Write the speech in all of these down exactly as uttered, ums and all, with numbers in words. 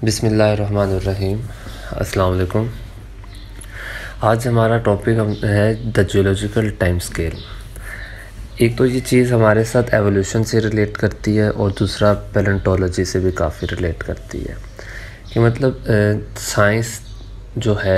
बिस्मिल्लाहिर्रहमानिर्रहीम। अस्सलाम वालेकुम। आज हमारा टॉपिक हम है द जियोलॉजिकल टाइम स्केल। एक तो ये चीज़ हमारे साथ एवोल्यूशन से रिलेट करती है और दूसरा पैलेंटोलॉजी से भी काफ़ी रिलेट करती है कि मतलब साइंस जो है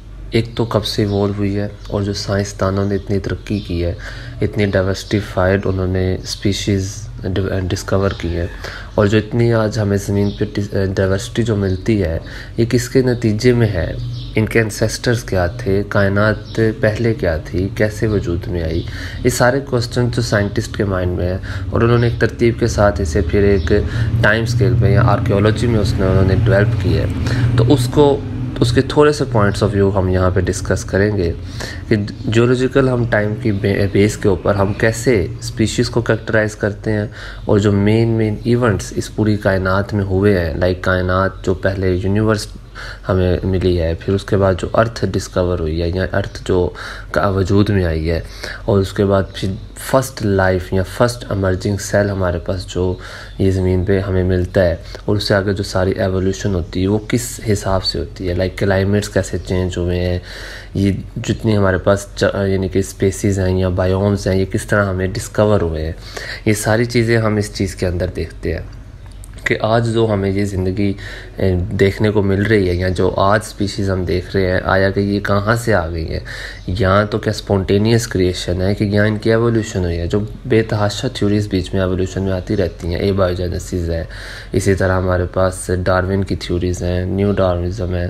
एक तो कब से इवॉल्व हुई है और जो साइंसदानों ने इतनी तरक्की की है, इतनी डाइवर्सिफाइड उन्होंने स्पीशीज़ डिस्कवर की है और जो इतनी आज हमें ज़मीन पे डाइवर्सिटी जो मिलती है ये किसके नतीजे में है। इनके एंसेस्टर्स क्या थे, कायनात पहले क्या थी, कैसे वजूद में आई, ये सारे क्वेश्चन जो साइंटिस्ट के माइंड में है और उन्होंने एक तरतीब के साथ इसे फिर एक टाइम स्केल पे या आर्कियोलॉजी में उसने उन्होंने डेवलप की है। तो उसको तो उसके थोड़े से पॉइंट्स ऑफ व्यू हम यहाँ पे डिस्कस करेंगे कि जियोलॉजिकल हम टाइम की बेस के ऊपर हम कैसे स्पीशीज़ को कैरेक्टराइज करते हैं और जो मेन मेन इवेंट्स इस पूरी कायनात में हुए हैं, लाइक कायनात जो पहले यूनिवर्स हमें मिली है, फिर उसके बाद जो अर्थ डिस्कवर हुई है या अर्थ जो का वजूद में आई है और उसके बाद फिर फर्स्ट लाइफ या फर्स्ट एमर्जिंग सेल हमारे पास जो ये ज़मीन पे हमें मिलता है और उससे आगे जो सारी एवोल्यूशन होती है वो किस हिसाब से होती है, लाइक क्लाइमेट्स कैसे चेंज हुए हैं, ये जितनी हमारे पास यानी कि स्पेसीज़ हैं या बायोम्स हैं ये किस तरह हमें डिस्कवर हुए हैं। ये सारी चीज़ें हम इस चीज़ के अंदर देखते हैं कि आज जो हमें ये ज़िंदगी देखने को मिल रही है या जो आज स्पीशीज़ हम देख रहे हैं आया कि ये कहाँ से आ गई है, यहाँ तो क्या स्पॉन्टेनियस क्रिएशन है कि यहाँ इनकी एवोल्यूशन हुई है। जो बेतहाशा थ्योरीज बीच में एवोल्यूशन में आती रहती हैं, एबायोजेनेसिस है, इसी तरह हमारे पास डार्विन की थ्योरीज़ हैं, न्यू डार्विनिज्म है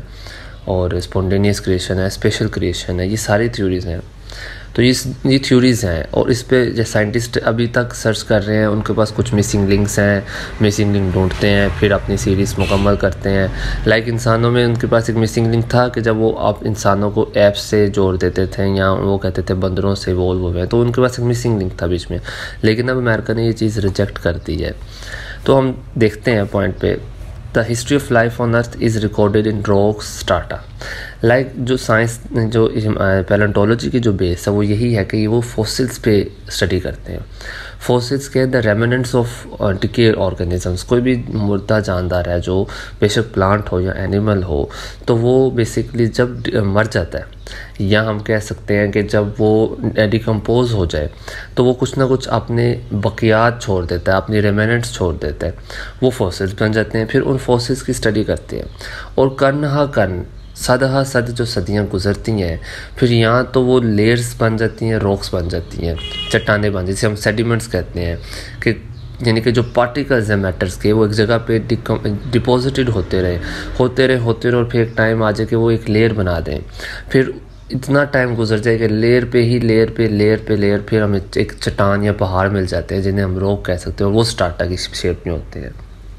और स्पॉन्टेनियस क्रिएशन है, स्पेशल क्रिएशन है, ये सारी थ्योरीज़ हैं। तो ये ये थ्योरीज़ हैं और इस पे जो साइंटिस्ट अभी तक सर्च कर रहे हैं उनके पास कुछ मिसिंग लिंक्स हैं, मिसिंग लिंक ढूंढते हैं, फिर अपनी सीरीज़ मुकम्मल करते हैं। लाइक इंसानों में उनके पास एक मिसिंग लिंक था कि जब वो आप इंसानों को ऐप्स से जोड़ देते थे या वो कहते थे बंदरों से इवॉल्व हुए हैं, तो उनके पास एक मिसिंग लिंक था बीच में, लेकिन अब अमेरिका ने ये चीज़ रिजेक्ट कर दी है। तो हम देखते हैं पॉइंट पे, the history of life on earth is recorded in rocks strata. Like जो साइंस जो पैलेंटोलॉजी की जो बेस है वो यही है कि वो फॉसिल्स पे स्टडी करते हैं। फॉसिल्स के the remnants of decayed organisms, कोई भी मुर्दा जानदार है जो बेशक प्लांट हो या एनिमल हो, तो वो बेसिकली जब मर जाता है या हम कह सकते हैं कि जब वो डिकम्पोज हो जाए तो वो कुछ ना कुछ अपने बकियात छोड़ देता है, अपनी रेमिनेंट्स छोड़ देता है, वो फॉसिल्स बन जाते हैं। फिर उन फॉसिल्स की स्टडी करते हैं और कर्न हा कर्न सदहा सद जो सदियाँ गुजरती हैं फिर यहाँ तो वो लेयर्स बन जाती हैं, रॉक्स बन जाती हैं, चट्टानें बन, जिसे हम सेडिमेंट्स कहते हैं कि यानी कि जो पार्टिकल्स हैं मैटर्स के वो एक जगह पे डिपॉजिटेड होते रहे होते रहे होते रहे और फिर एक टाइम आ जाए कि वो एक लेयर बना दें। फिर इतना टाइम गुजर जाए कि लेयर पे ही लेयर पे लेयर पे लेयर फिर हमें एक चट्टान या पहाड़ मिल जाते हैं जिन्हें हम रॉक कह सकते हैं और वो स्टार्टा की शेप में होते हैं।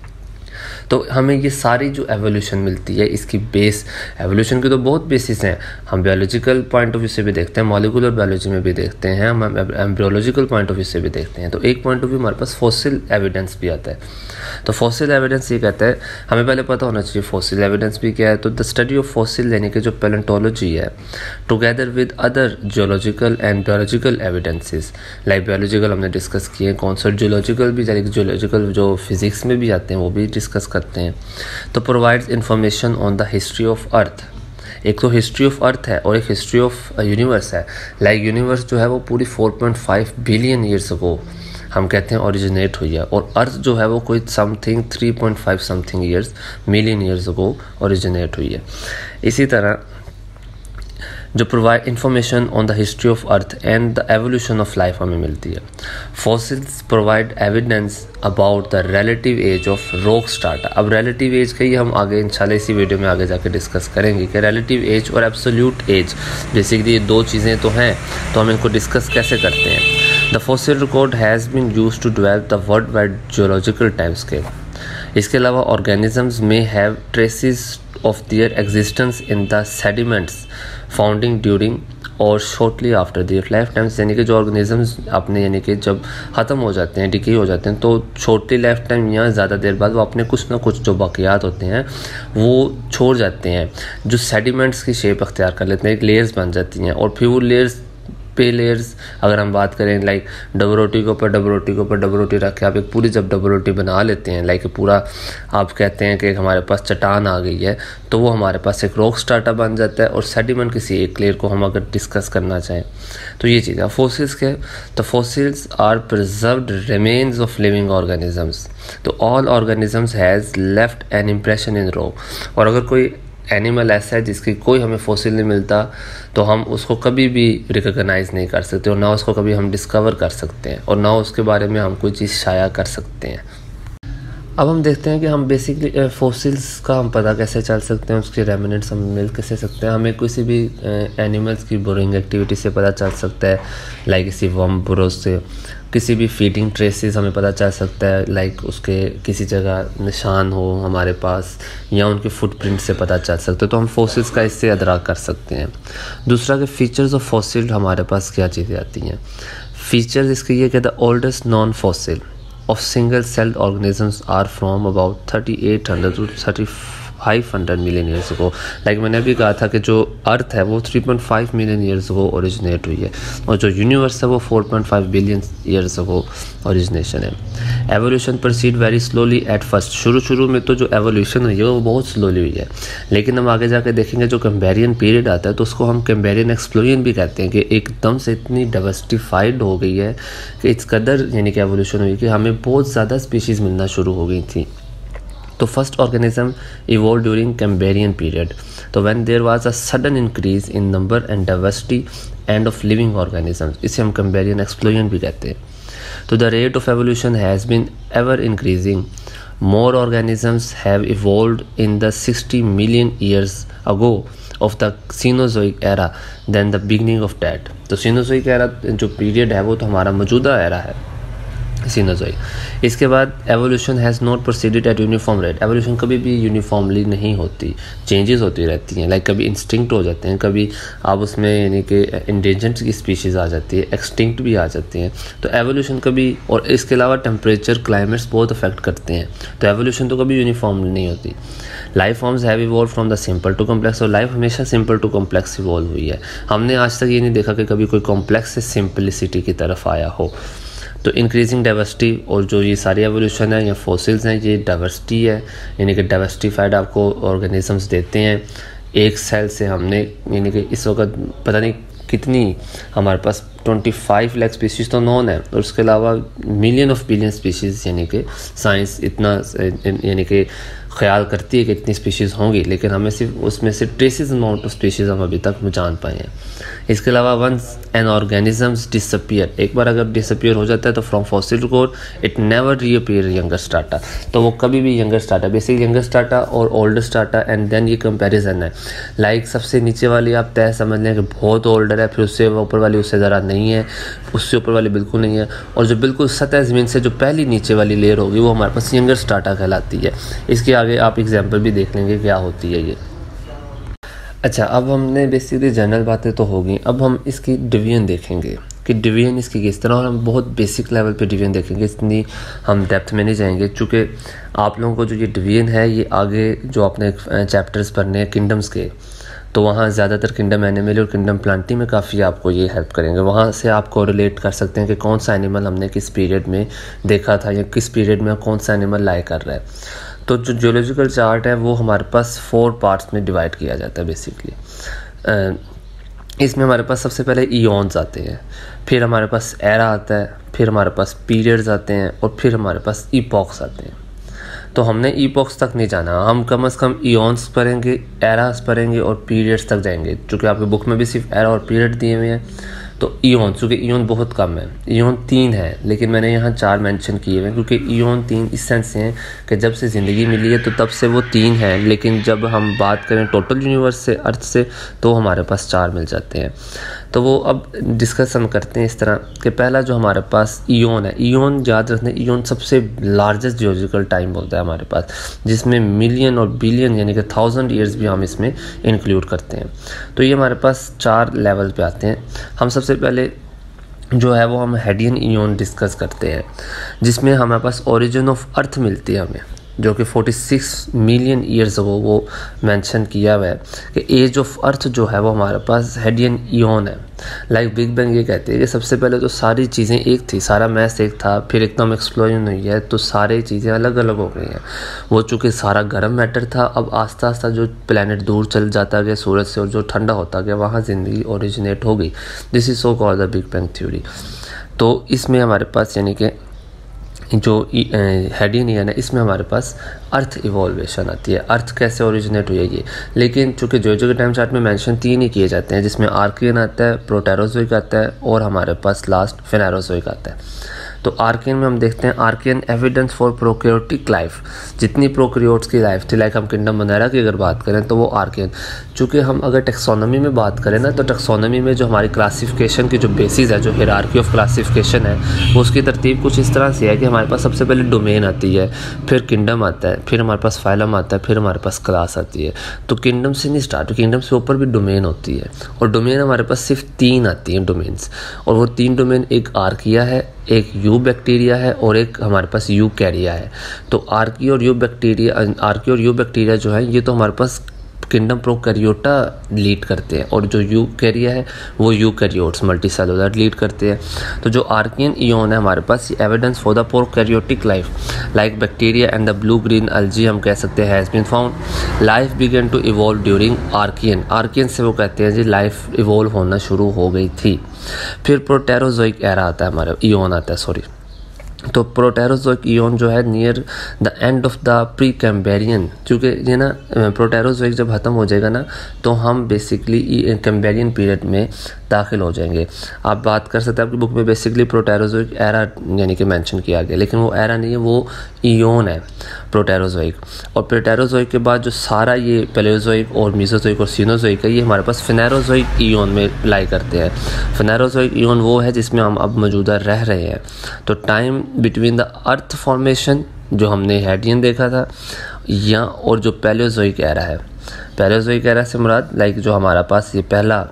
तो हमें ये सारी जो एवोल्यूशन मिलती है इसकी बेस, एवोल्यूशन की तो बहुत बेसिस हैं, हम बायोलॉजिकल पॉइंट ऑफ व्यू से भी देखते हैं, मॉलिक्यूलर बायोलॉजी में भी देखते हैं, हम एम्ब्रियोलॉजिकल पॉइंट ऑफ व्यू से भी देखते हैं। तो एक पॉइंट ऑफ व्यू हमारे पास फॉसिल एविडेंस भी आता है। तो फॉसिल एविडेंस ये कहता है, हमें पहले पता होना चाहिए फॉसिल एविडेंस भी क्या है। तो द स्टडी ऑफ फॉसिल यानी कि जो पैलेंटोलॉजी है together with other geological and biological evidences, like biological हमने डिस्कस किए, कॉन्सेप्ट जियोलॉजिकल भी, यानी कि जियोलॉजिकल जो फिजिक्स में भी आते हैं वो भी डिस्कस करते हैं। तो provides information on the history of earth. एक तो हिस्ट्री ऑफ अर्थ है और एक हिस्ट्री ऑफ यूनिवर्स है। लाइक यूनिवर्स जो है वो पूरी four point five billion years ago हम कहते हैं ओरिजिनेट हुई है और अर्थ जो है वो कोई something three point five something years million years ago originate हुई है। इसी तरह जो provide information on the history of earth and the evolution of life हमें मिलती है। Fossils provide evidence about the relative age of rock strata. अब relative age का ही हम आगे इंशाल्लाह इसी वीडियो में आगे जाके डिस्कस करेंगे कि रिलेटिव एज और एब्सोल्यूट एज बेसिकली ये दो चीज़ें तो हैं, तो हम इनको डिस्कस कैसे करते हैं। The fossil record has been used to develop the worldwide geological time scale. इसके अलावा ऑर्गेनिजम्स में have traces of their existence in the sediments founding during और shortly after their life times, यानी कि जो ऑर्गेनिजम्स अपने यानी कि जब ख़त्म हो जाते हैं, डिके हो जाते हैं, तो छोटी लाइफ टाइम या ज़्यादा देर बाद वो अपने कुछ ना कुछ जो बाकियात होते हैं वो छोड़ जाते हैं, जो सेडिमेंट्स की शेप अख्तियार कर लेते हैं, एक लेयर्स बन जाती हैं और फिर वो लेयर्स पे लेयर्स अगर हम बात करें, लाइक डबल रोटी के ऊपर डबल रोटी के ऊपर डबल रोटी रख के आप एक पूरी जब डबल रोटी बना लेते हैं, लाइक पूरा आप कहते हैं कि हमारे पास चट्टान आ गई है, तो वो हमारे पास एक रॉक स्ट्राटा बन जाता है। और सेडिमेंट किसी एक लेयर को हम अगर डिस्कस करना चाहें तो ये चीज़ है। फॉसिल्स के तो fossils are preserved remains of living organisms. तो all organisms has left an impression in rock. और अगर कोई एनिमल ऐसा है जिसकी कोई हमें फॉसिल नहीं मिलता तो हम उसको कभी भी रिकॉग्नाइज़ नहीं कर सकते और ना उसको कभी हम डिस्कवर कर सकते हैं और ना उसके बारे में हम कोई चीज़ शाया कर सकते हैं। अब हम देखते हैं कि हम बेसिकली फॉसिल्स का हम पता कैसे चल सकते हैं, उसके रेमिनेंट्स हम मिल कैसे सकते हैं। हमें किसी भी एनिमल्स की बोरिंग एक्टिविटी से पता चल सकता है, लाइक किसी वर्म बुरोज से, किसी भी फीडिंग ट्रेसेस हमें पता चल सकता है, लाइक उसके किसी जगह निशान हो हमारे पास या उनके फुटप्रिंट से पता चल सकता है। तो हम फॉसिल्स का इससे अदराक कर सकते हैं। दूसरा कि फीचर्स ऑफ फॉसिल हमारे पास क्या चीज़ें आती हैं। फीचर्स इसके ये कि the oldest non fossil of single celled organisms are from about thirty-eight hundred to thirty-five hundred million years ago। Like मैंने अभी कहा था कि जो अर्थ है वो three point five million years ago originate हुई है और जो यूनिवर्स है वो four point five billion years ago origination है। Evolution proceed very slowly at first. शुरू शुरू में तो जो एवोल्यूशन हुई है वो बहुत स्लोली हुई है, लेकिन हम आगे जाके देखेंगे जो कैम्बेरियन पीरियड आता है तो उसको हम कैम्बेरियन एक्सप्लोजन भी कहते हैं कि एकदम से इतनी डाइवर्सिफाइड हो गई है कि इस कदर यानी कि एवोल्यूशन हुई कि हमें बहुत ज़्यादा स्पीशीज़ मिलना शुरू हो गई थी। तो first organism evolve during Cambrian period. तो when there was a sudden increase in number and diversity and of living organisms, इसे हम कैम्बेरियन एक्सप्लोजन भी कहते हैं। तो the rate of evolution has been ever increasing. More organisms have evolved in the sixty million years ago of the Cenozoic era than the beginning of that। तो Cenozoic era जो period है वो तो हमारा मौजूदा एरा है Cenozoic. इसके बाद evolution has not proceeded at uniform rate. Evolution कभी भी यूनिफॉर्मली नहीं होती, चेंजेस होती रहती हैं। लाइक कभी इंस्टिंक्ट हो जाते हैं, कभी आप उसमें यानी कि इंडेंजर्ड की स्पीशीज़ आ जाती है, एक्सटिंक्ट भी आ जाती हैं। तो एवोल्यूशन कभी, और इसके अलावा टेम्परेचर क्लाइमेट्स बहुत अफेक्ट करते हैं, तो एवोल्यूशन तो कभी यूनिफॉर्मली नहीं होती। Life forms have evolve from the simple to complex. और लाइफ हमेशा सिंपल टू कॉम्प्लेक्स इवॉल्व हुई है। हमने आज तक ये नहीं देखा कि कभी कोई कॉम्प्लेक्स से सिंपलिसिटी की तरफ आया हो। तो इंक्रीजिंग डाइवर्सिटी, और जो ये सारी एवोल्यूशन है या फॉसिल्स हैं ये डाइवर्सिटी है, यानी कि डाइवर्सिफाइड आपको ऑर्गेनिजम्स देते हैं। एक सेल से हमने यानी कि इस वक्त पता नहीं कितनी हमारे पास पच्चीस लाख स्पीशीज़ तो नॉन है, और उसके अलावा मिलियन ऑफ बिलियन स्पीशीज़, यानी कि साइंस इतना यानी कि ख्याल करती है कि इतनी स्पीशीज़ होंगी, लेकिन हमें सिर्फ उसमें से ट्रेसिस अमाउंट ऑफ स्पीशीज़ हम अभी तक जान पाए हैं। इसके अलावा वंस एन ऑर्गेनिजम्स डिसअपियर, एक बार अगर डिसअपियर हो जाता है तो from fossil record it never reappear younger strata. तो वो कभी भी younger strata, basically younger strata और ओल्डर स्टार्टा, एंड देन ये कंपैरिजन है। लाइक सबसे नीचे वाली आप तय समझ लें कि बहुत ओल्डर है, फिर उससे ऊपर वाली उससे ज़रा नहीं है, उससे ऊपर वाली बिल्कुल नहीं है, और जो बिल्कुल सतह ज़मीन से जो पहली नीचे वाली लेयर होगी वो हमारे पास यंगर स्टार्टा कहलाती है। इसके आगे आप एग्जाम्पल भी देख लेंगे क्या होती है ये। अच्छा, अब हमने बेसिकली जनरल बातें तो हो गई, अब हम इसकी डिवीजन देखेंगे कि डिवीजन इसकी किस तरह, और हम बहुत बेसिक लेवल पे डिवीजन देखेंगे, इतनी हम डेप्थ में नहीं जाएंगे, चूँकि आप लोगों को जो ये डिवीजन है ये आगे जो आपने चैप्टर्स पढ़ने हैं किंगडम्स के, तो वहाँ ज़्यादातर किंगडम एनिमल और किंगडम प्लांटी में काफ़ी आपको ये हेल्प करेंगे। वहाँ से आप कोरिलेट कर सकते हैं कि कौन सा एनिमल हमने किस पीरियड में देखा था या किस पीरियड में कौन सा एनिमल लाई कर रहा है। तो जो जियोलॉजिकल चार्ट है वो हमारे पास फोर पार्ट्स में डिवाइड किया जाता है बेसिकली। इसमें हमारे पास सबसे पहले ईओन्स आते हैं, फिर हमारे पास एरा आता है, फिर हमारे पास पीरियड्स आते हैं, और फिर हमारे पास ईपॉक्स आते हैं। तो हमने ईपॉक्स तक नहीं जाना, हम कम अज़ कम ईओन्स पढ़ेंगे, एरास पढ़ेंगे और पीरियड्स तक जाएंगे, क्योंकि आपकी बुक में भी सिर्फ एरा और पीरियड दिए हुए हैं। तो ईओन, चूँकि ईओन बहुत कम है, ईओन तीन है, लेकिन मैंने यहाँ चार मेंशन किए हुए हैं क्योंकि ईओन तीन इस सेंस से हैं कि जब से ज़िंदगी मिली है तो तब से वो तीन हैं, लेकिन जब हम बात करें टोटल यूनिवर्स से, अर्थ से, तो हमारे पास चार मिल जाते हैं। तो वो अब डिस्कस हम करते हैं इस तरह कि पहला जो हमारे पास ईओन है, ईओन याद रखना, ईओन सबसे लार्जेस्ट जियोलॉजिकल टाइम होता है हमारे पास, जिसमें मिलियन और बिलियन यानी कि थाउजेंड ईयर्स भी हम इसमें इंक्लूड करते हैं। तो ये हमारे पास चार लेवल पे आते हैं। हम सबसे पहले जो है वो हम हेडियन ईओन डिस्कस करते हैं, जिसमें हमारे पास ओरिजिन ऑफ अर्थ मिलती है हमें। जो कि छियालीस मिलियन ईयर्स अगो वो मेंशन किया हुआ है कि एज ऑफ अर्थ जो है वो हमारे पास हेडियन इयॉन है। लाइक बिग बैंग ये कहते हैं कि सबसे पहले तो सारी चीज़ें एक थी, सारा मैस एक था, फिर एकदम एक्सप्लोजन हुई है तो सारी चीज़ें अलग अलग हो गई हैं। वो चूँकि सारा गर्म मैटर था, अब आस्ता आस्ता जो प्लेनेट दूर चल जाता गया सूरज से और जो ठंडा होता गया वहाँ ज़िंदगी ओरिजिनेट हो गई। This is so called the big bang theory. तो इसमें हमारे पास यानी कि जो हेडियन ईयन है इसमें हमारे पास अर्थ इवोल्वेशन आती है। अर्थ कैसे ओरिजिनेट हुई है ये, लेकिन चूँकि जो टाइम चार्ट में मेंशन तीन ही किए जाते हैं, जिसमें आर्कियन आता है, प्रोटेरोजोइक आता है और हमारे पास लास्ट फेनेरोजोइक आता है। तो आर्कियन में हम देखते हैं Archaean evidence for prokaryotic life, जितनी प्रोकैरियोट्स की लाइफ थी, लाइक हम किंगडम वगैरह की अगर बात करें तो वो आर्कियन। चूँकि हम अगर टेक्सोनॉमी में बात करें ना, तो टेक्सोनॉमी में जो हमारी क्लासिफिकेशन की जो बेसिस है, जो हियरार्की ऑफ क्लासिफिकेशन है, वो उसकी तरतीब कुछ इस तरह से है कि हमारे पास सबसे पहले डोमेन आती है, फिर किंगडम आता है, फिर हमारे पास फाइलम आता है, फिर हमारे पास क्लास आती है। तो किंगडम से नहीं स्टार्ट, किंगडम से ऊपर भी डोमेन होती है और डोमेन हमारे पास सिर्फ तीन आती हैं डोमेन्स, और वो तीन डोमेन एक आर्किया है, एक यू बैक्टीरिया है और एक हमारे पास यू कैरिया है। तो आर्की और यू बैक्टीरिया आर्की और यू बैक्टीरिया जो है ये तो हमारे पास किंगडम प्रोकैरियोटा लीड करते हैं, और जो यू कैरिया है वो eukaryotes multicellular lead करते हैं। तो जो आर्कियन इयॉन है हमारे पास evidence for the prokaryotic life like bacteria and the blue green algae हम कह सकते हैं has been found. Life began to evolve during Archaean, Archaean से वो कहते हैं जी लाइफ इवॉल्व होना शुरू हो गई थी। फिर प्रोटेरोजोइक एरा आता है, हमारा इयॉन आता है सॉरी। तो प्रोटेरोजोइक इयॉन जो है near the end of the pre कैम्बेरियन, क्योंकि ये ना प्रोटेरोजोइक जब ख़त्म हो जाएगा ना तो हम बेसिकली कैम्बेरियन पीरियड में दाखिल हो जाएंगे। आप बात कर सकते हैं, आपकी बुक में बेसिकली प्रोटेरोजोइक एरा यानी कि मेंशन किया गया, लेकिन वो एरा नहीं है, वो इयॉन है प्रोटेरोजोइक। और प्रोटेरोजोइक के बाद जो सारा ये पैलेओजोइक और मीसोजोइक और सीनोजोइक है, ये हमारे पास फेनेरोजोइक इयॉन में लाई करते हैं। फेनेरोजोइक इयॉन वो है जिसमें हम अब मौजूदा रह रहे हैं। तो time between the earth formation जो हमने हेडियन देखा था या और जो पैलेओजोइक एरा है, पैलेओजोइक एरा से मुराद लाइक जो हमारा पास ये पहला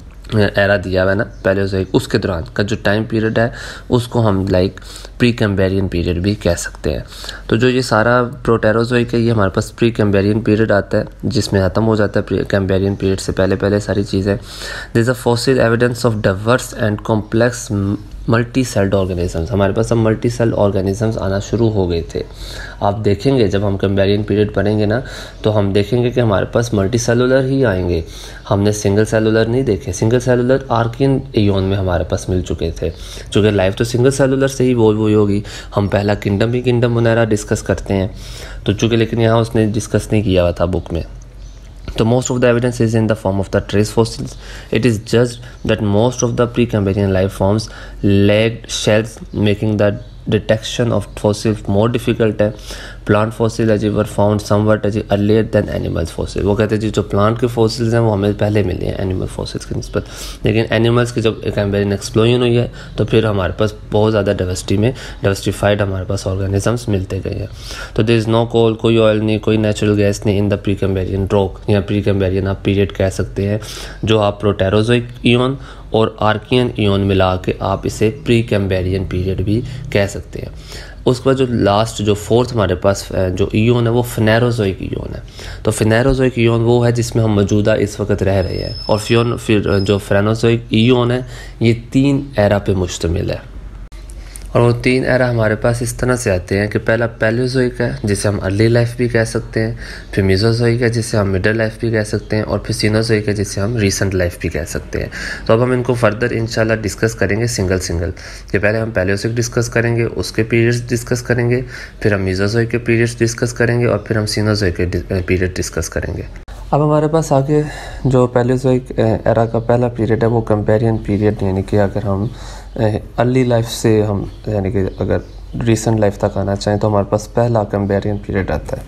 एरा दिया हुआ है ना पैलेओजोइक, उसके दौरान का जो टाइम पीरियड है उसको हम लाइक प्री कैम्बेरियन पीरियड भी कह सकते हैं। तो जो ये सारा प्रोटेरोजोइक है ये हमारे पास प्री कैम्बेरियन पीरियड आता है, जिसमें ख़त्म हो जाता है प्री कैम्बेरियन पीरियड से पहले पहले सारी चीज़ें। There is a fossil evidence of diverse and complex multicelled organisms, हमारे पास अब मल्टी सेल ऑर्गेनिजम्स आना शुरू हो गए थे। आप देखेंगे जब हम कैम्बेरियन पीरियड पढ़ेंगे ना तो हम देखेंगे कि हमारे पास मल्टी सेलुलर ही आएंगे, हमने सिंगल सेलुलर नहीं देखे। सिंगल सेलुलर आर्कियन इयॉन में हमारे पास मिल चुके थे, चूँकि लाइफ तो सिंगल सेलुलर से ही इवॉल्व हुई होगी। हम पहला किंगडम ही किंगडम वगैरह डिस्कस करते हैं तो चूँकि, लेकिन यहाँ उसने डिस्कस नहीं किया हुआ था बुक में। So most of the evidence is in the form of the trace fossils. It is judged that most of the pre-Cambrian life forms lacked shells, making the detection of fossils more difficult है। Plant fossil अजी were found somewhat अजी earlier than animals fossil, वो कहते हैं जी जो plant के fossils हैं वो हमें पहले मिले हैं एनिमल फॉसिल्स की निस्बत, लेकिन एनिमल्स की जब कैम्बेरियन एक्सप्लोजन हुई है तो फिर हमारे पास बहुत ज़्यादा डाइवर्सिटी में डाइवर्सिफाइड हमारे पास ऑर्गेनिजम्स मिलते गए हैं। तो देयर इज़ नो कोल, कोई ऑयल नहीं, कोई नेचुरल गैस नहीं in the pre Cambrian rock या प्री कैम्बेरियन आप पीरियड कह सकते हैं, जो आप प्रोटेरोजोइक इयॉन और आर्कियन इयॉन मिला के आप इसे प्री कैम्बेरियन पीरियड भी कह सकते हैं। उसके बाद जो लास्ट जो फोर्थ हमारे पास जो इयॉन है वो फेनेरोजोइक इयॉन है। तो फेनेरोजोइक इयॉन वो है जिसमें हम मौजूदा इस वक्त रह रहे हैं, और फिर फिर जो फेनेरोजोइक इयॉन है ये तीन एरा पे मुश्तमिल है। और वो तीन एरा हमारे पास इस तरह से आते हैं कि पहला पैलेओजोइक है जिसे हम अर्ली लाइफ भी कह सकते हैं, फिर मीजोजोइक है जिसे हम मिडल लाइफ भी कह सकते हैं, और फिर सीनोजोइक है जिसे हम रीसेंट लाइफ भी कह सकते हैं। तो अब हम इनको फर्दर इंशाल्लाह डिस्कस करेंगे सिंगल सिंगल, कि पहले हम पैलेओजोइक डिस्कस करेंगे, उसके पीरियड्स डिस्कस करेंगे, फिर हम मीजोजोइक के पीरियड्स डिस्कस करेंगे, और फिर हम सीनोजोइक के पीरियड डिस्कस करेंगे। अब हमारे पास आगे जो पैलेओजोइक एरा का पहला पीरियड है वो कैम्बेरियन पीरियड, यानी कि अगर हम अर्ली लाइफ से हम यानी कि अगर रीसेंट लाइफ तक आना चाहें तो हमारे पास पहला कैम्बेरियन पीरियड आता है।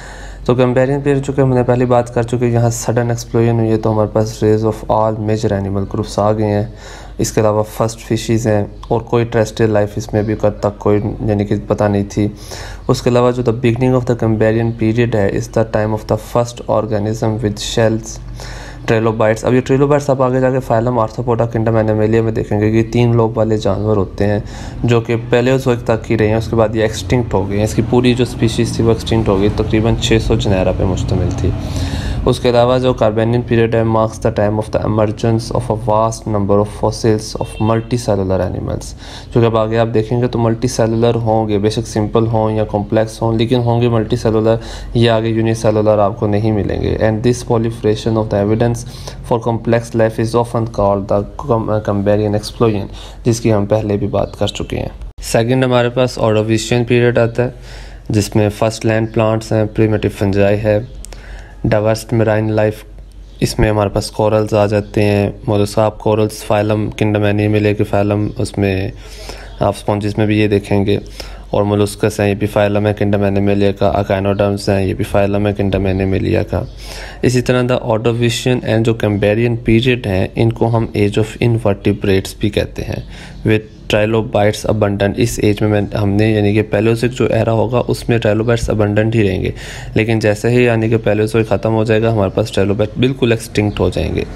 तो कैम्बेरियन पीरियड चूँकि हमने पहले बात कर चुके, यहाँ सडन एक्सप्लोजन हुई है तो हमारे पास rise of all major animal groups आ गए हैं। इसके अलावा फर्स्ट फिशेज़ हैं और कोई टेरेस्ट्रियल लाइफ इसमें भी कब तक कोई यानी कि पता नहीं थी। उसके अलावा जो the beginning of the Cambrian period है is the time of the first organism with shells trilobites. अब ये ट्रेलोबाइट्स आप आगे जाके फाइलम आर्थ्रोपोडा किंगडम एनिमलिया में देखेंगे कि तीन लोब वाले जानवर होते हैं जो कि पैलेओज़ोइक तक ही रहे हैं, उसके बाद ये एक्सटिंक्ट हो गए हैं। इसकी पूरी जो स्पीशीज़ थी वो एक्सटिंक्ट हो गई, तकरीबन छः सौ जनेरा पे मुश्तमिल थी। उसके अलावा जो कार्बेनियन पीरियड है marks the time of the emergence of a vast number of fossils of multicellular animals. जो कि अब आगे आप देखेंगे तो मल्टी सेलुलर होंगे, बेशक सिंपल हों या कॉम्प्लेक्स हों, लेकिन होंगे मल्टी सेलुलर, ये आगे यूनिसेलुलर आपको नहीं मिलेंगे। And this proliferation of the evidence for complex life is often called the Cambrian explosion, जिसकी हम पहले भी बात कर चुके हैं। सेकेंड हमारे पास ऑर्डोविशियन पीरियड आता है, जिसमें फर्स्ट लैंड प्लांट्स हैं, प्रीमिटिव फंजाई है, डाइवर्स मेराइन लाइफ, इसमें हमारे पास कोरल्स आ जाते हैं, मोलस्का आप कोरल्स फाइलम किंगडम एनिमलिया के फाइलम, उसमें आप स्पॉन्जिस में भी ये देखेंगे, और मोलस्कस हैं, ये भी फाइलम है किंगडम एनिमलिया का, अकाइनोडर्म्स हैं, ये भी फाइलम है किंगडम एनिमलिया का। इसी तरह द ऑर्डोविशियन एंड जो कैम्ब्रियन पीरियड हैं, इनको हम एज ऑफ इनवर्टिब्रेट्स भी कहते हैं, विद ट्राइलोबाइट्स अबंडेंट। इस एज में मैं हमने यानी कि पैलेओज़ोइक जो एरा होगा उसमें ट्राइलोबाइट्स अबंडेंट ही रहेंगे, लेकिन जैसे ही यानी कि पैलेओज़ोइक ख़त्म हो जाएगा हमारे पास ट्राइलोबाइट बिल्कुल एक्सटिंक्ट हो जाएंगे।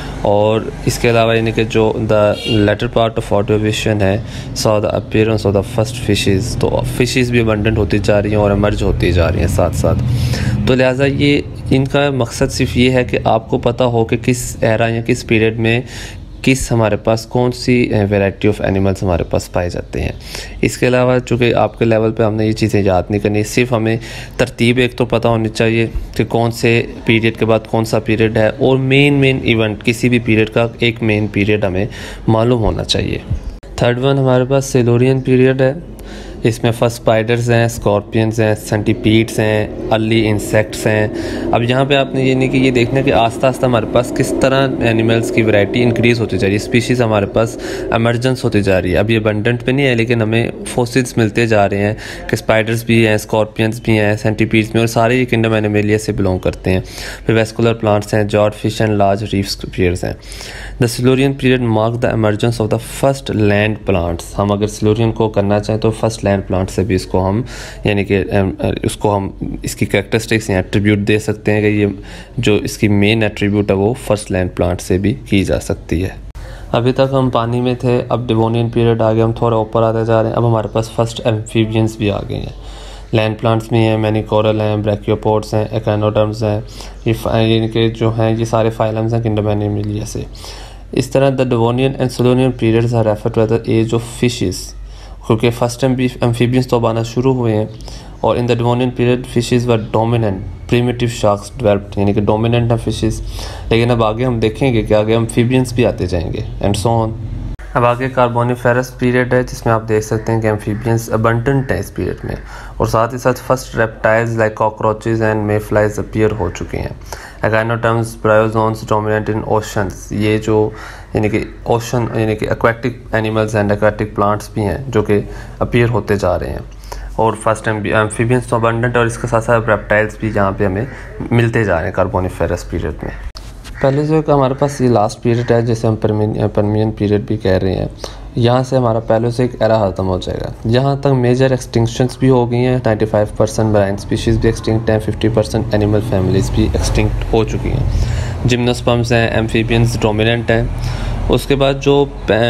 और इसके अलावा यानी कि जो the later part of Ordovician है saw the appearance of the first fishes, तो फिशेज़ भी अबंडेंट होती जा रही हैं और एमर्ज होती जा रही हैं साथ साथ। तो लिहाजा ये इनका मकसद सिर्फ ये है कि आपको पता हो कि किस एरा या किस पीरियड में किस हमारे पास कौन सी वैरायटी ऑफ एनिमल्स हमारे पास पाए जाते हैं। इसके अलावा चूँकि आपके लेवल पे हमने ये चीज़ें याद नहीं करनी, सिर्फ हमें तरतीब एक तो पता होनी चाहिए कि कौन से पीरियड के बाद कौन सा पीरियड है, और मेन मेन इवेंट किसी भी पीरियड का एक मेन पीरियड हमें मालूम होना चाहिए। थर्ड वन हमारे पास सिलोरियन पीरियड है, इसमें फर्स्ट स्पाइडर्स हैं, स्कॉर्पियंस हैं, सेंटीपीड्स हैं, अर्ली इंसेक्ट्स हैं। अब यहाँ पे आपने ये नहीं कि ये देखना कि आस्ता आस्ता हमारे पास किस तरह एनिमल्स की वैरायटी इंक्रीज़ होती जा रही है, स्पीशीज़ हमारे पास एमर्जेंस होती जा रही है। अब ये अबंडेंट पे नहीं है, लेकिन हमें फोसिल्स मिलते जा रहे हैं कि स्पाइडर्स भी हैं, स्कॉर्पियंस भी हैं, सेंटीपीड्स में, और सारे ये किंगडम एनिमलिया से बिलोंग करते हैं। फिर वेस्कुलर प्लांट्स हैं, jawed fish and large reef spears हैं। The Silurian period mark the emergence of the first land plants. हम अगर सिलोरियन को करना चाहें तो फर्स्ट लैंड प्लांट से भी इसको हम यानी कि उसको हम इसकी कैरेक्टरिस्टिक्स या एट्रीब्यूट दे सकते हैं कि ये जो इसकी मेन एट्रीब्यूट है वो फर्स्ट लैंड प्लांट से भी की जा सकती है। अभी तक हम पानी में थे, अब डिवोनियन पीरियड आ गया, हम थोड़ा ऊपर आते जा रहे हैं। अब हमारे पास फर्स्ट एम्फीबियंस भी आ गए हैं, लैंड प्लांट्स में हैं, मैनी कोरल हैं, ब्रैकियोपोड्स हैं, एकाइनोडर्म्स हैं, ये इनके जो हैं ये सारे फाइलम्स हैं किंगडम एनिमलिया से। इस तरह the Devonian and Silurian periods are refer to the age of fishes, क्योंकि फर्स्ट एम्फीबियंस तो अब आना शुरू हुए हैं, और in the Devonian period fishes were dominant, primitive sharks developed, यानी कि डोमिनेंट है फिशेस। लेकिन अब आगे हम देखेंगे कि आगे एम्फीबियंस भी आते जाएंगे एंड सो ऑन। अब आगे कार्बोनिफेरस पीरियड है, जिसमें आप देख सकते हैं कि एम्फीबियंस अबंडेंट है इस पीरियड में, और साथ ही साथ first reptiles like cockroaches and mayflies appear हो चुके हैं। Echinoderms bryozoans dominant in oceans, ये जो यानी कि ओशन यानी कि aquatic animals and aquatic plants भी हैं जो कि अपीयर होते जा रहे हैं। और फर्स्ट एम्फीबियंस तो अबंडेंट, और इसके साथ साथ रेप्टाइल्स भी यहाँ पे हमें मिलते जा रहे हैं कार्बोनिफेरस पीरियड में। पहले जो का हमारे पास ये लास्ट पीरियड है जिसे हम परमियन पीरियड भी कह रहे हैं, यहाँ से हमारा पहले से एक एरा ख़त्म हो जाएगा। यहाँ तक मेजर एक्सटिंक्शंस भी हो गई हैं, पचानवे परसेंट मराइन स्पीशीज़ भी एक्सटिंक्ट हैं, पचास परसेंट एनिमल फैमिलीज़ भी एक्सटिंक्ट हो चुकी हैं। जिम्नोस्पर्म्स हैं, एम्फीबियंस डोमिनेंट हैं। उसके बाद जो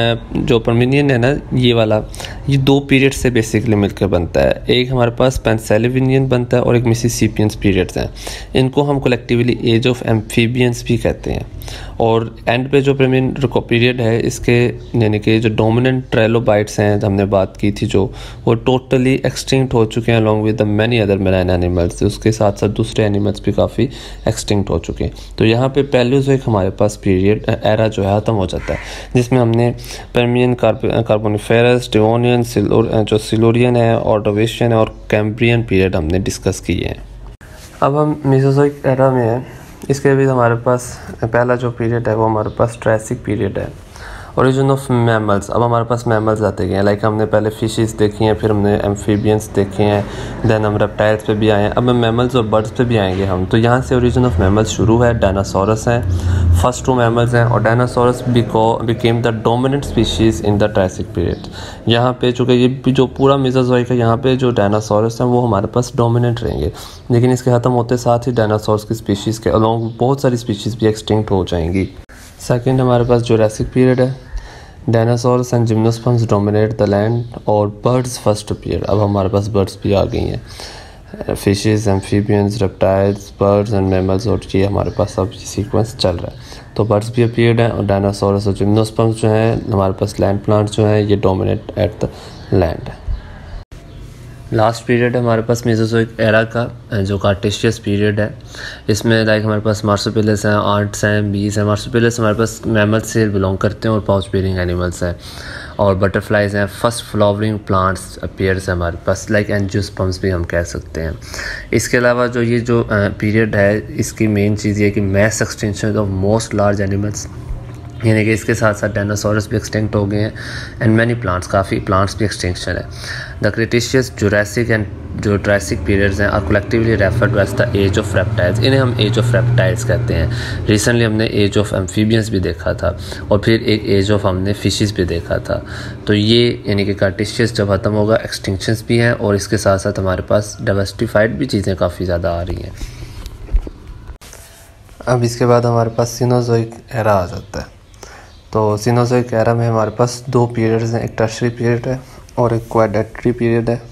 जो परमिनियन है ना, ये वाला, ये दो पीरियड से बेसिकली मिलकर बनता है। एक हमारे पास पेंसिल्वेनियन बनता है और एक मिसिसिपियंस पीरियड्स हैं। इनको हम कलेक्टिवली एज ऑफ एम्फीबियंस भी कहते हैं। और एंड पे जो परमिनियन पीरियड है इसके यानी कि जो डोमिनेंट ट्राइलोबाइट्स हैं हमने बात की थी, जो वो टोटली एक्सटिंक्ट हो चुके हैं along with the many other marine animals. उसके साथ साथ दूसरे एनिमल्स भी काफ़ी एक्सटिंक्ट हो चुके हैं। तो यहाँ पे पैलियोज़ोइक हमारे पास पीरियड एरा जो है ख़त्म हो जाता है, जिसमें हमने परमियन, कार्बोनिफेरस, डिवोनियन, जो सिलोरियन है, ऑर्डोविशियन और कैम्ब्रियन पीरियड हमने डिस्कस किए हैं। अब हम मेसोज़ोइक एरा में हैं। इसके भी हमारे पास पहला जो पीरियड है वो हमारे पास ट्रायसिक पीरियड है, ओरिजिन ऑफ मैमल्स, अब हमारे पास मैमल्स आते हैं, लाइक हमने पहले फिशेस देखी हैं, फिर हमने एम्फीबियंस देखे हैं, देन हम रेप्टाइल्स पे भी आए हैं, अब हम मैमल्स और बर्ड्स पे भी आएंगे हम। तो यहाँ से ओरिजिन ऑफ मैमल्स शुरू है, डायनासोरस हैं, फर्स्ट टू मैमल्स हैं, और dinosaurs became the dominant species in the Triassic period. यहाँ पे चूँकि ये भी जो पूरा मेसोजोइक है, यहाँ पे जो डायनासोरस हैं वो हमारे पास डोमिनेंट रहेंगे, लेकिन इसके ख़त्म होते साथ ही डायनासोरस की स्पीशीज़ के अलॉन्ग बहुत सारी स्पीशीज़ भी एक्सटिंक्ट हो जाएंगी। सेकेंड हमारे पास जुरासिक पीरियड है, dinosaurs and gymnosperms dominate the land, और बर्ड्स फर्स्ट अपीयर। अब हमारे पास बर्ड्स भी आ गई हैं, fishes, amphibians, reptiles, birds and mammals, और ये हमारे पास अब सीक्वेंस चल रहा है। तो बर्ड्स भी अपीयर्ड हैं, और डायनासोरस और जिम्नोस्पर्म्स जो हैं हमारे पास लैंड प्लांट्स जो हैं ये डोमिनेट एट द लैंड है। लास्ट पीरियड है हमारे पास मेसोजोइक एरा का, जो कार्टेशियस पीरियड है। इसमें लाइक हमारे पास मार्सुपिलस हैं, आर्ट्स हैं, बीज हैं। मार्सुपिलस हमारे पास मैमल्स से बिलोंग करते हैं और पाउच बेयरिंग एनिमल्स हैं, और बटरफ्लाइज हैं। फर्स्ट फ्लावरिंग प्लांट्स अपीयर्स है हमारे पास, लाइक एंजियोस्पर्म्स भी हम कह सकते हैं। इसके अलावा जो ये जो पीरियड है, इसकी मेन चीज़ ये है कि mass extinction of most large animals, यानी कि इसके साथ साथ डायनासोरस भी एक्सटिंक्ट हो गए हैं, एंड मैनी प्लांट्स, काफ़ी प्लांट्स भी एक्सटिंक्शन है। द क्रिटेशियस, जुरासिक एंड जो ट्रायसिक पीरियड्स हैं are collectively referred as the age of reptiles. इन्हें हम एज ऑफ रेप्टाइल्स कहते हैं। रिसेंटली हमने एज ऑफ एम्फीबियंस भी देखा था, और फिर एक एज ऑफ हमने फिशेस भी देखा था। तो ये यानी कि कार्टेशियस जब ख़त्म होगा, एक्सटिंक्शंस भी हैं, और इसके साथ साथ हमारे पास डाइवर्सिफाइड भी चीज़ें काफ़ी ज़्यादा आ रही हैं। अब इसके बाद हमारे पास सिनोजोइक एरा आ जाता है। तो सिनोजोइक एरा में हमारे पास दो पीरियड्स हैं, एक टर्शरी पीरियड है और एक क्वाड्रेटरी पीरियड है,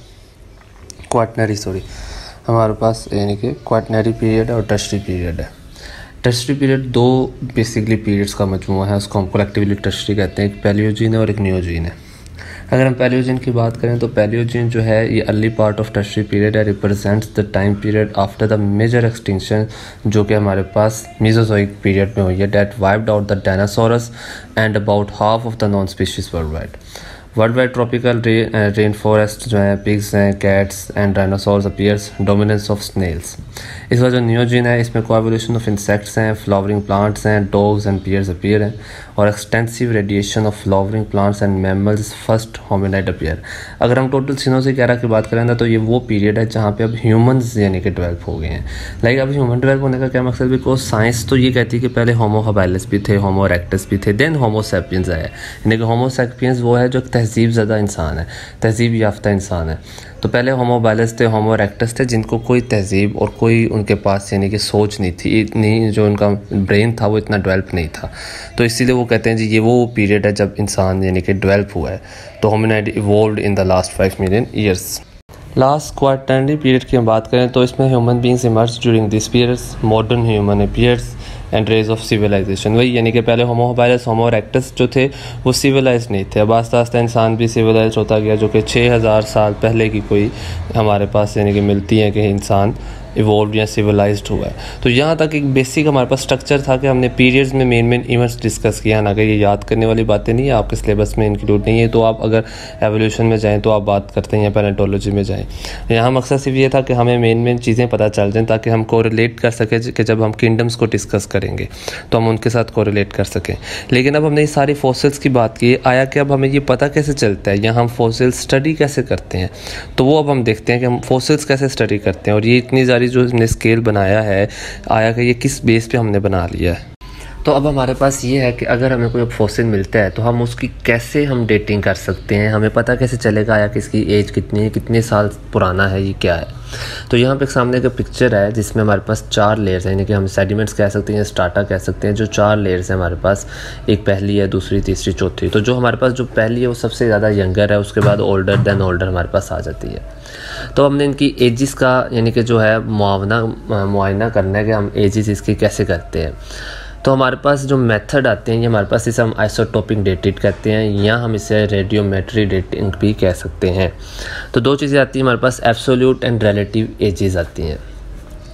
क्वाटनरी सॉरी हमारे पास, यानी कि क्वाटनरी पीरियड और टर्शरी पीरियड है। टर्शरी पीरियड दो बेसिकली पीरियड्स का मजमूआ है, उसको हम कलेक्टिवली टर्शरी कहते हैं। एक पैलियोजीन है और एक नियोजीन है। अगर हम पैलियोजीन की बात करें तो पैलियोजीन जो है ये early part of Tertiary period है, represents the time period after the major extinction जो कि हमारे पास मेसोजोइक पीरियड में हुई है, that wiped out the dinosaurs and about half of the known species worldwide. Worldwide tropical rain forest जो हैं, पिग्स हैं, cats and dinosaurs appears, dominance of snails. इस वजह जो नियोजीन है इसमें कोएवोल्यूशन ऑफ इंसेक्ट्स हैं, flowering plants हैं, डॉग्स एंड पियर्स अपीयर हैं, और extensive radiation of flowering plants and mammals first hominid appear. अगर हम टोटल सिनोजोइक एरा की बात करें ना तो ये वो पीरियड है जहाँ पे अब ह्यूमंस यानी कि डेवलप हो गए हैं। लाइक अब ह्यूमन डेवलप होने का क्या मकसद, बिकॉज साइंस तो ये कहती है कि पहले होमो हबाइलस भी थे, होमो इरेक्टस भी थे, देन होमो सैपियंस आया। यानी कि होमो सैपियंस वो है जो तहजीब ज़्यादा इंसान है, तहजीब याफ्ता इंसान है। तो पहले होमो बाइलस थे, होमो इरेक्टस थे, जिनको कोई तहजीब और कोई उनके पास यानी कि सोच नहीं थी, इतनी जो उनका ब्रेन था वो इतना डेवलप नहीं था। तो इसीलिए वो कहते हैं जी ये वो पीरियड है जब इंसान यानी कि डेवलप हुआ है। तो hominid evolved in the last five million years. Last Quaternary period की हम बात करें तो इसमें human beings emerge during this periods, modern human appears and rise of civilization. वही यानी कि पहले होमो हबाइलस, होमो इरेक्टस जो थे वो सिविलाइज नहीं थे। अब आस्ता आस्ता इंसान भी सिविलाइज होता गया, जो कि छः हज़ार साल पहले की कोई हमारे पास यानी कि मिलती है कि इंसान इवॉल्व या सिविलाइज्ड हुआ है। तो यहाँ तक एक बेसिक हमारे पास स्ट्रक्चर था कि हमने पीरियड्स में मेन मेन इवेंट्स डिस्कस किया ना, कि ये याद करने वाली बातें नहीं है, आपके सिलेबस में इंक्लूड नहीं है। तो आप अगर एवोल्यूशन में जाएँ तो आप बात करते हैं, या पैलेंटोलॉजी में जाएँ। यहाँ मकसद सिर्फ ये था कि हमें मेन मेन चीज़ें पता चल जाएँ ताकि हम कोरिलेट कर सकें कि जब हम किंगडम्स को डिस्कस करेंगे तो हम उनके साथ कोरिलेट कर सकें। लेकिन अब हमने ये सारी फॉसिल्स की बात की, आया कि अब हमें ये पता कैसे चलता है या हम फॉसिल स्टडी कैसे करते हैं। तो वो अब हम देखते हैं कि हम फॉसिल्स कैसे स्टडी करते हैं, और ये इतनी सारी जो हमने स्केल बनाया है, आया कि ये किस बेस पे हमने बना लिया है। तो अब हमारे पास ये है कि अगर हमें कोई फॉसिल मिलता है तो हम उसकी कैसे हम डेटिंग कर सकते हैं, हमें पता कैसे चलेगा या कि इसकी एज कितनी है, कितने साल पुराना है, ये क्या है। तो यहाँ पे एक सामने का पिक्चर है जिसमें हमारे पास चार लेयर्स हैं, यानी कि हम सेडिमेंट्स कह सकते हैं, स्ट्राटा कह सकते हैं। जो चार लेयर्स हैं हमारे पास, एक पहली है, दूसरी, तीसरी, चौथी। तो जो हमारे पास जो पहली है वो सबसे ज़्यादा यंगर है, उसके बाद ओल्डर, देन ओल्डर हमारे पास आ जाती है। तो हमने इनकी एजिस का यानी कि जो है मुआवना मुआयना करना है कि हम एजिस इसकी कैसे करते हैं। तो हमारे पास जो मेथड आते हैं ये हमारे पास इसे हम आइसोटोपिक डेटेड कहते हैं, या हम इसे रेडियोमेट्री डेटिंग भी कह सकते हैं। तो दो चीज़ें आती हैं हमारे पास, एब्सोल्यूट एंड रिलेटिव एजेस आती हैं।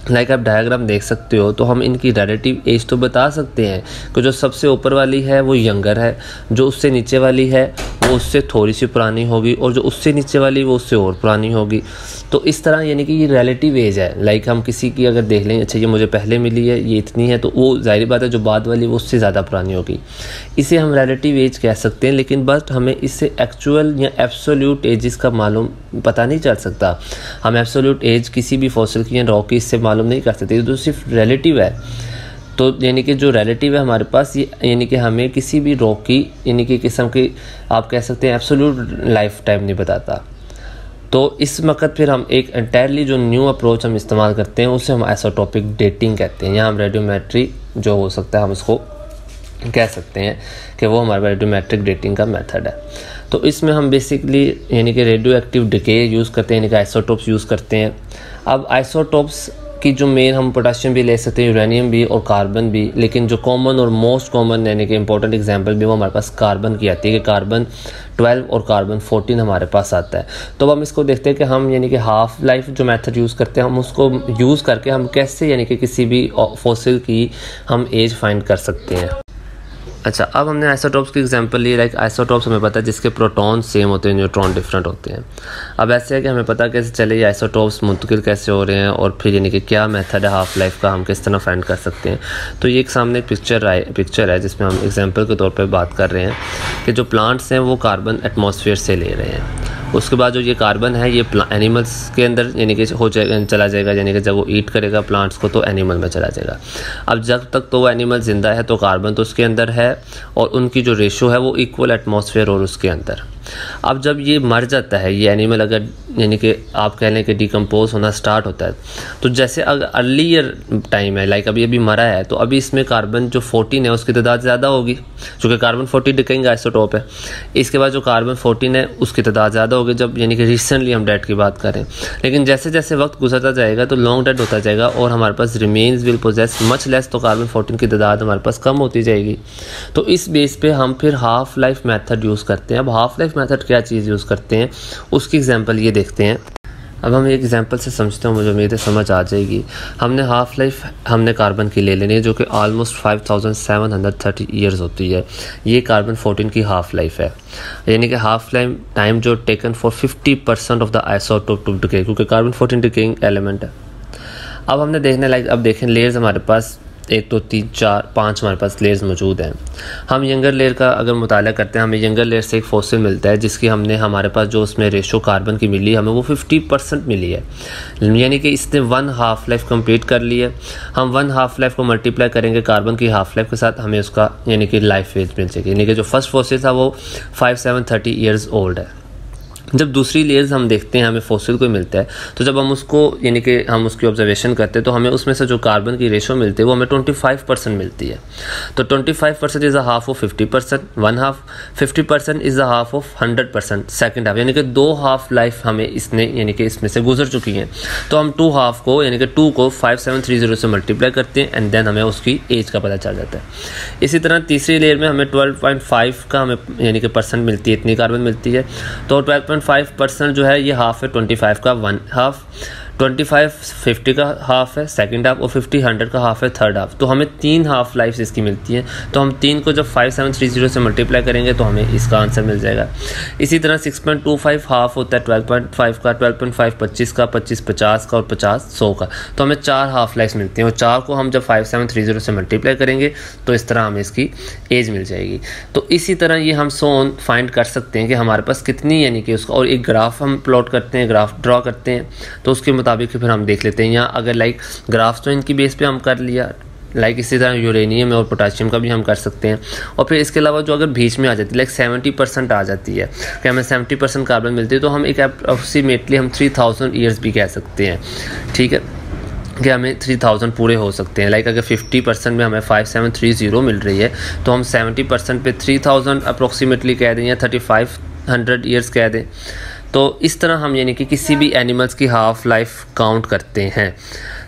लाइक like आप डायग्राम देख सकते हो, तो हम इनकी रिलेटिव एज तो बता सकते हैं कि जो सबसे ऊपर वाली है वो यंगर है, जो उससे नीचे वाली है वो उससे थोड़ी सी पुरानी होगी, और जो उससे नीचे वाली वो उससे और पुरानी होगी। तो इस तरह यानी कि ये रिलेटिव एज है। लाइक like हम किसी की अगर देख लें, अच्छा ये मुझे पहले मिली है, ये इतनी है, तो वो जाहिर बात है जो बाद वाली वो उससे ज़्यादा पुरानी होगी। इसे हम रिलेटिव एज कह सकते हैं, लेकिन बस हमें इससे एक्चुअल या एब्सोल्यूट एजिस का मालूम पता नहीं चल सकता। हम एब्सोल्यूट एज किसी भी फॉसिल की या रॉक की इससे मालूम नहीं कर सकते, तो सिर्फ रिलेटिव है। तो यानी कि जो रिलेटिव है हमारे पास, ये यानी कि हमें किसी भी रॉक की यानी कि किस्म की आप कह सकते हैं एब्सोल्यूट लाइफ टाइम नहीं बताता। तो इस वक्त फिर हम एक एंटायरली जो न्यू अप्रोच हम इस्तेमाल करते हैं उसे हम आइसोटोपिक डेटिंग कहते हैं, या हम रेडियोमेट्री जो हो सकता है हम उसको कह सकते हैं कि वो हमारा रेडियोमेट्रिक डेटिंग का मेथड है। तो इसमें हम बेसिकली यानी कि रेडियो एक्टिव डिके यूज़ करते हैं, यानी कि आइसोटोप्स यूज़ करते हैं। अब आइसोटोप्स की जो मेन हम पोटेशियम भी ले सकते हैं, यूरेनियम भी और कार्बन भी, लेकिन जो कॉमन और मोस्ट कॉमन यानी कि इंपॉर्टेंट एग्जांपल भी वो हमारे पास कार्बन की आती है कि कार्बन ट्वेल्व और कार्बन फोर्टीन हमारे पास आता है। तो हम इसको देखते हैं कि हम यानी कि हाफ लाइफ जो मेथड यूज़ करते हैं हम उसको यूज़ करके हम कैसे यानी कि किसी भी फॉसिल की हम एज फाइंड कर सकते हैं। अच्छा, अब हमने आइसोटोप्स की एग्जांपल ली। लाइक आइसोटोप्स हमें पता है जिसके प्रोटॉन सेम होते हैं, न्यूट्रॉन डिफरेंट होते हैं। अब ऐसे है कि हमें पता कैसे चले ये आइसोटोप्स मुंतकिल कैसे हो रहे हैं, और फिर यानी कि क्या मेथड है हाफ लाइफ का, हम किस तरह फाइंड कर सकते हैं। तो ये एक सामने पिक्चर आए पिक्चर है जिसमें हम एग्जांपल के तौर पे बात कर रहे हैं कि जो प्लांट्स हैं वो कार्बन एटमॉस्फेयर से ले रहे हैं। उसके बाद जो ये कार्बन है ये एनिमल्स के अंदर यानी कि हो जाएगा चला जाएगा, यानी कि जब वो ईट करेगा प्लांट्स को तो एनिमल में चला जाएगा। अब जब तक तो वो एनिमल ज़िंदा है तो कार्बन तो उसके अंदर है, और उनकी जो रेशो है वो इक्वल एटमॉस्फेयर और उसके अंदर। अब जब ये मर जाता है ये एनिमल, अगर यानी कि आप कह लें कि डिकम्पोज होना स्टार्ट होता है, तो जैसे अगर अर्लीयर टाइम है, लाइक अभी अभी मरा है, तो अभी इसमें कार्बन जो फोर्टीन है उसकी तादाद ज़्यादा होगी, क्योंकि कार्बन फोर्टीन डिकेइंग आइसोटोप है। इसके बाद जो कार्बन फोर्टीन है उसकी तादाद ज़्यादा होगी जब यानी कि रिसेंटली हम डेथ की बात करें। लेकिन जैसे जैसे वक्त गुजरता जाएगा तो लॉन्ग डेथ होता जाएगा और हमारे पास remains will possess much less, तो कार्बन फोर्टीन की तादाद हमारे पास कम होती जाएगी। तो इस बेस पे हम फिर हाफ लाइफ मेथड यूज़ करते हैं। अब हाफ लाइफ मेथड क्या चीज़ यूज़ करते हैं उसकी एग्जांपल ये देखते हैं। अब हम एक एग्जांपल से समझते हैं, मुझे उम्मीद है समझ आ जाएगी। हमने हाफ लाइफ हमने कार्बन की ले लेनी है जो कि almost five thousand seven hundred thirty years होती है। ये कार्बन फोर्टीन की हाफ लाइफ है, यानी कि हाफ लाइफ टाइम जो taken for fifty percent of the isotope to decay, क्योंकि कार्बन फोर्टीन डिकेइंग एलिमेंट है। अब हमने देखने लाइक अब देखें लेयर्स हमारे पास एक तो तीन चार पाँच हमारे पास लेयर्स मौजूद हैं। हम यंगर लेयर का अगर मुताला करते हैं, हमें यंगर लेयर से एक फॉसिल मिलता है जिसकी हमने हमारे पास जो उसमें रेशो कार्बन की मिली हमें वो फिफ्टी परसेंट मिली है, यानी कि इसने वन हाफ लाइफ कंप्लीट कर ली है। हम वन हाफ लाइफ को मल्टीप्लाई करेंगे कार्बन की हाफ लाइफ के साथ, हमें उसका यानी कि लाइफ एज मिल जाएगी, यानी कि जो फर्स्ट फॉसिल था वो five seven thirty years old है। जब दूसरी लेयर्स हम देखते हैं हमें फॉसिल को मिलता है, तो जब हम उसको यानी कि हम उसकी ऑब्जर्वेशन करते हैं तो हमें उसमें से जो कार्बन की रेशो मिलती है वो हमें ट्वेंटी फाइव परसेंट मिलती है। तो twenty five percent is a half of fifty percent, one half fifty percent is a half of hundred percent second half, यानी कि दो हाफ लाइफ हमें इसने यानी कि इसमें से गुजर चुकी हैं। तो हम टू हाफ को यानी कि टू को फाइव सेवन थ्री जीरो से मल्टीप्लाई करते हैं एंड देन हमें उसकी एज का पता चल जाता है। इसी तरह तीसरी लेयर में हमें ट्वेल्व पॉइंट फाइव का हमें यानी कि परसेंट मिलती है, इतनी कार्बन मिलती है। तो ट्वेल्व पॉइंट फाइव परसेंट जो है ये हाफ है ट्वेंटी फाइव का, one half twenty five fifty का हाफ है सेकंड हाफ, और फिफ्टी हंड्रेड का हाफ है थर्ड हाफ। तो हमें तीन हाफ लाइफ इसकी मिलती हैं। तो हम तीन को जब फाइव सेवन थ्री जीरो से मल्टीप्लाई करेंगे तो हमें इसका आंसर मिल जाएगा। इसी तरह six point two five half होता है ट्वेल्व पॉइंट फाइव का, ट्वेल्व पॉइंट फाइव पच्चीस का, पच्चीस पचास का और पचास सौ का। तो हमें चार हाफ लाइफ मिलती हैं और चार को हम जब फाइव सेवन थ्री जीरो से मल्टीप्लाई करेंगे तो इस तरह हमें इसकी एज मिल जाएगी। तो इसी तरह ये हम सोन फाइंड कर सकते हैं कि हमारे पास कितनी यानी कि उसका, और एक ग्राफ हम प्लॉट करते हैं, ग्राफ ड्रॉ करते हैं, तो उसके मुताबिक फिर हम देख लेते हैं। या अगर लाइक ग्राफ तो इनकी बेस पे हम कर लिया, लाइक इसी तरह यूरेनियम और पोटाशियम का भी हम कर सकते हैं। और फिर इसके अलावा जो अगर बीच में आ जाती है लाइक सेवेंटी परसेंट आ जाती है कि हमें सेवेंटी परसेंट कार्बन मिलती है, तो हम एक अप्रोक्सीमेटली हम थ्री थाउजेंड ईयर्स भी कह सकते हैं, ठीक है, कि हमें थ्री थाउजेंड पूरे हो सकते हैं। लाइक अगर फिफ्टी परसेंट में हमें फाइव सेवन थ्री जीरो मिल रही है तो हम सेवेंटी परसेंट पे थ्री थाउजेंड अप्रोक्सीमेटली कह दें या थर्टी फाइव हंड्रेड ईयर्स कह दें। तो इस तरह हम यानी कि किसी भी एनिमल्स की हाफ लाइफ काउंट करते हैं।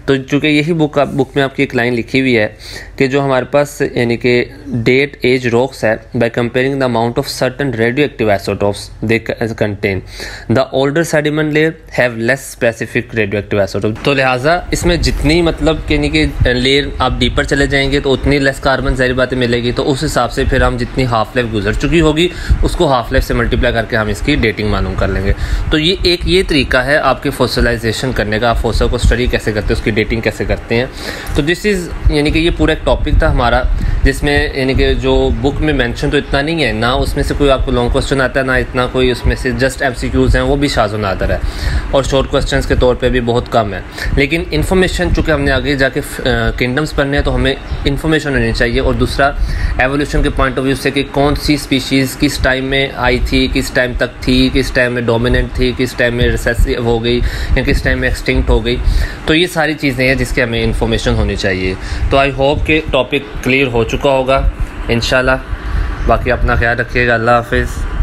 तो चूँकि यही बुक बुक में आपकी एक लाइन लिखी हुई है कि जो हमारे पास यानी कि डेट एज रॉक्स है, by comparing the amount of certain radio active isotopes they contain, the older sediment layer have less specific radio active isotope. तो लिहाजा इसमें जितनी मतलब यानी कि लेयर आप डीपर चले जाएंगे तो उतनी लेस कार्बन ज़ाहिर बातें मिलेगी, तो उस हिसाब से फिर हम जितनी हाफ लाइफ गुजर चुकी होगी उसको हाफ लाइफ से मल्टीप्लाई करके हम इसकी डेटिंग मालूम कर लेंगे। तो ये एक ये तरीका है आपके फॉसिलाइजेशन करने का, आप फॉसिल को स्टडी कैसे करते हैं, उसकी डेटिंग कैसे करते हैं। तो दिस इज़ यानी कि ये पूरा एक टॉपिक था हमारा, जिसमें यानी कि जो बुक में मेंशन तो इतना नहीं है, ना उसमें से कोई आपको लॉन्ग क्वेश्चन आता है, ना इतना कोई उसमें से जस्ट एमसीक्यूज़ हैं, वो भी शाज़ व नादर है, और शॉर्ट क्वेश्चंस के तौर पे भी बहुत कम है। लेकिन इन्फॉर्मेशन चूँकि हमने आगे जाके किंगडम्स पढ़ने हैं तो हमें इन्फॉर्मेशन होनी चाहिए, और दूसरा एवोल्यूशन के पॉइंट ऑफ व्यू से कि कौन सी स्पीशीज़ किस टाइम में आई थी, किस टाइम तक थी, किस टाइम में डोमिनेंट थी, किस टाइम में रिसेसिव हो गई या किस टाइम में एक्सटिंक्ट हो गई। तो ये सारी चीज़ें हैं जिसकी हमें इन्फॉर्मेशन होनी चाहिए। तो आई होप कि टॉपिक क्लियर हो चुका होगा इंशाल्लाह। बाकी अपना ख्याल रखिएगा। अल्लाह हाफिज़।